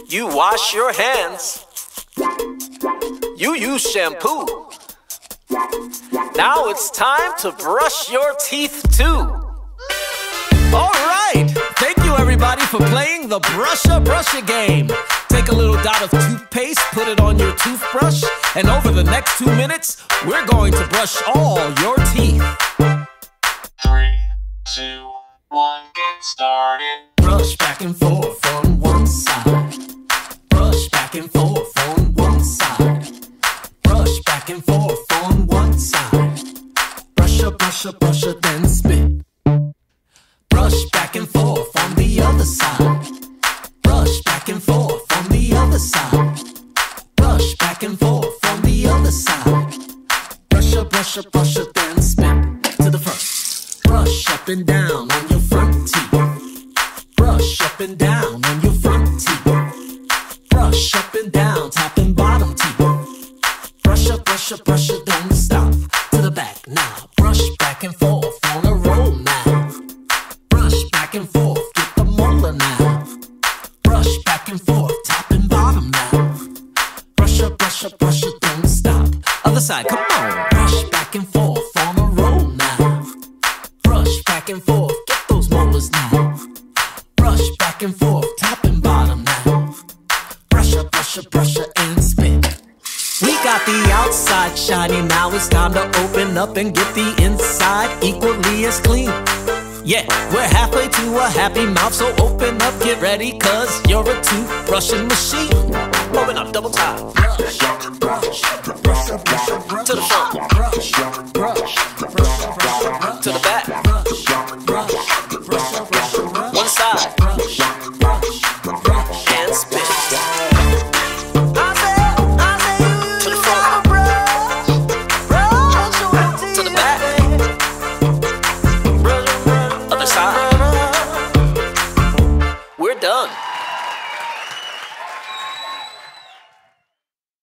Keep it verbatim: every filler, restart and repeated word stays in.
You wash your hands. You use shampoo. Now it's time to brush your teeth too. All right, thank you everybody for playing the Brusha Brusha game. Take a little dot of toothpaste, put it on your toothbrush, and over the next two minutes, we're going to brush all your teeth. Three, two, one, get started. Brush back and forth on one side. Brush back and forth on one side. Brush back and forth on one side. Brusha, brusha, brusha, then spit. Brush back and forth on the other side. Brush back and forth on the other side. Brush back and forth on the other side. Brusha, brusha, brusha, then spin to the front. Brush up and down on your front teeth. Brush up and down on your front teeth. Brush up and down, top and bottom teeth. Brusha, brusha, brusha, don't stop to the back now. Brush back and forth on a roll now. Brush back and forth, get the molar now. Brush back and forth, top and bottom now. Brusha, brusha, brusha, don't stop. Other side, come on. Brush back and forth on a roll now. Brush back and forth, get those molars now. Brush back and forth, top and bottom now. Brusha, brusha, brusha, and spin. We got the outside shiny, now it's time to open up and get the inside equally as clean. Yeah, we're halfway to a happy mouth, so open up, get ready, cause you're a toothbrushing machine. Open up, double time. Brush, brush, brush, to the front. Brush, brush, to the back. Brush, brush, one side.